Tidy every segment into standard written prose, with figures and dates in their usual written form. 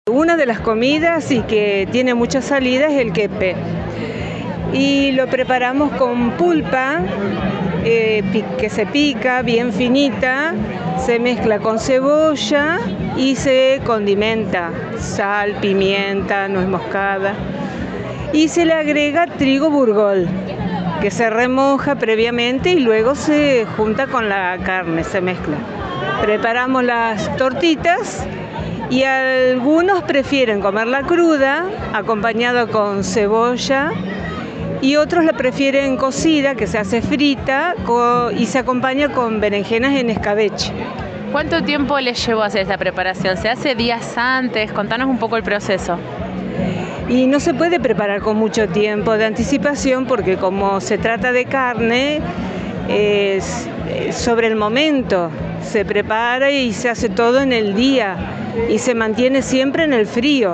Una de las comidas y que tiene mucha salida es el quepe. Y lo preparamos con pulpa, que se pica bien finita, se mezcla con cebolla y se condimenta, sal, pimienta, nuez moscada. Y se le agrega trigo burgol, que se remoja previamente y luego se junta con la carne, se mezcla. Preparamos las tortitas y algunos prefieren comerla cruda, acompañada con cebolla, y otros la prefieren cocida, que se hace frita y se acompaña con berenjenas en escabeche. ¿Cuánto tiempo les llevó hacer esta preparación? ¿Se hace días antes? Contanos un poco el proceso. Y no se puede preparar con mucho tiempo de anticipación porque como se trata de carne, es sobre el momento. Se prepara y se hace todo en el día y se mantiene siempre en el frío.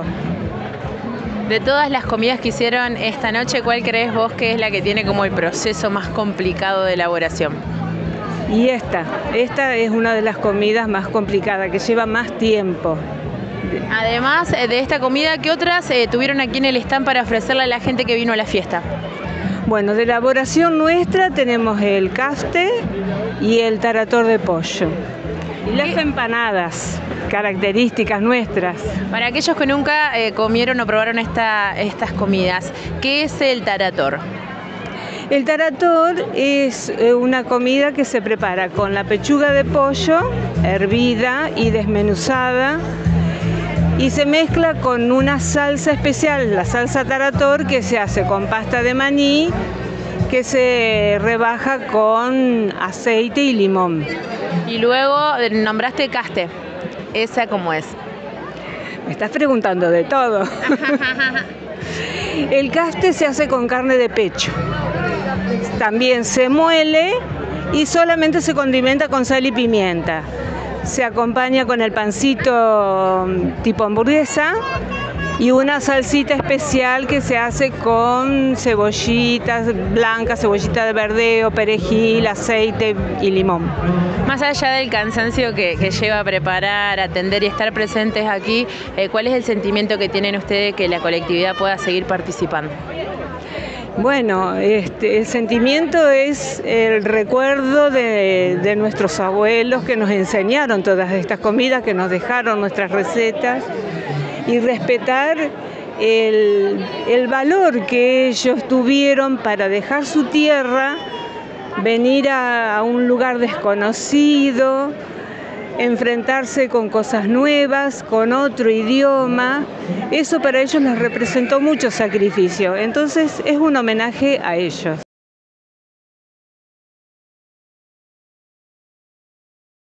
De todas las comidas que hicieron esta noche, ¿cuál crees vos que es la que tiene como el proceso más complicado de elaboración? Y esta es una de las comidas más complicadas, que lleva más tiempo. Además de esta comida, ¿qué otras tuvieron aquí en el stand para ofrecerle a la gente que vino a la fiesta? Bueno, de elaboración nuestra tenemos el caste y el tarator de pollo. Y las empanadas, características nuestras. Para aquellos que nunca comieron o probaron estas comidas, ¿qué es el tarator? El tarator es una comida que se prepara con la pechuga de pollo hervida y desmenuzada y se mezcla con una salsa especial, la salsa tarator, que se hace con pasta de maní, que se rebaja con aceite y limón. Y luego nombraste caste. ¿Esa cómo es? Me estás preguntando de todo. El caste se hace con carne de pecho. También se muele y solamente se condimenta con sal y pimienta. Se acompaña con el pancito tipo hamburguesa y una salsita especial que se hace con cebollitas blancas, cebollita de verdeo, perejil, aceite y limón. Más allá del cansancio que lleva a preparar, atender y estar presentes aquí, ¿cuál es el sentimiento que tienen ustedes que la colectividad pueda seguir participando? Bueno, el sentimiento es el recuerdo de nuestros abuelos que nos enseñaron todas estas comidas, que nos dejaron nuestras recetas, y respetar el valor que ellos tuvieron para dejar su tierra, venir a un lugar desconocido, enfrentarse con cosas nuevas, con otro idioma. Eso para ellos les representó mucho sacrificio. Entonces es un homenaje a ellos.